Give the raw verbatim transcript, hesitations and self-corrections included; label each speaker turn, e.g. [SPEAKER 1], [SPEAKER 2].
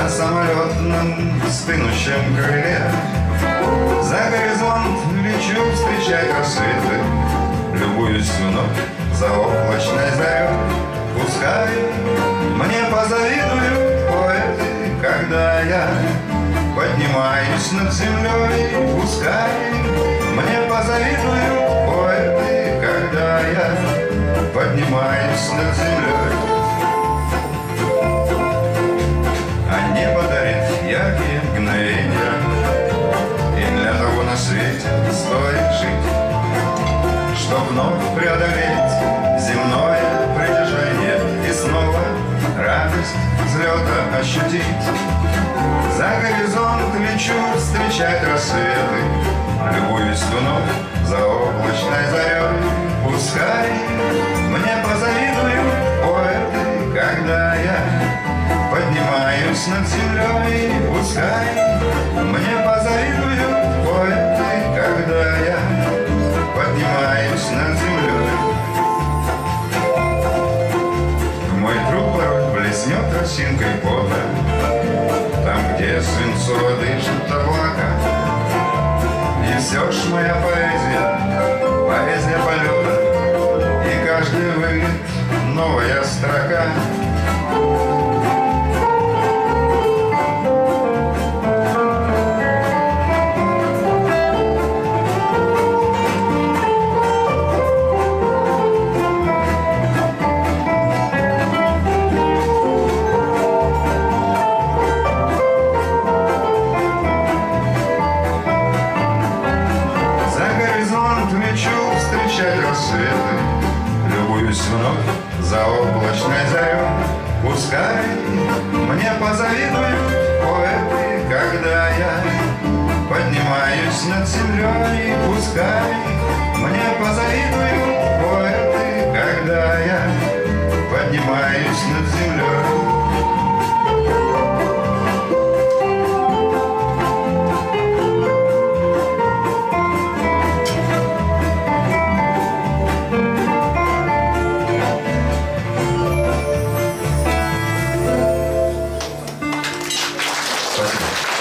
[SPEAKER 1] самолетном стынущем крыле. За горизонт лечу встречать рассветы, любуюсь вновь заоблачной зарей. Пускай мне позавидуют поэты, когда я поднимаюсь над землей. Пускай мне позавидуют поэты, когда я поднимаюсь над землей. А небо дарит яркие мгновения, и для того на свете стоит жить, чтоб вновь преодолеть земное притяжение и снова радость взлета ощутить. За горизонт лечу встречать рассветы, любуюсь вновь заоблачной зарей. Пускай мне позавидуют поэты, когда я поднимаюсь над землей. Пускай мне позавидуют поэты, когда я поднимаюсь над землей. Мой труп порой блеснет росинкой пота, там, где свинцово дышит облака. И все ж моя поэзия, поэзия полета, и каждый выглядит новая строка. Любуюсь вновь заоблачной зарей. Пускай мне позавидуют поэты, когда я поднимаюсь над землей. Пускай мне позавидуют поэты, когда я поднимаюсь над землей.
[SPEAKER 2] Спасибо.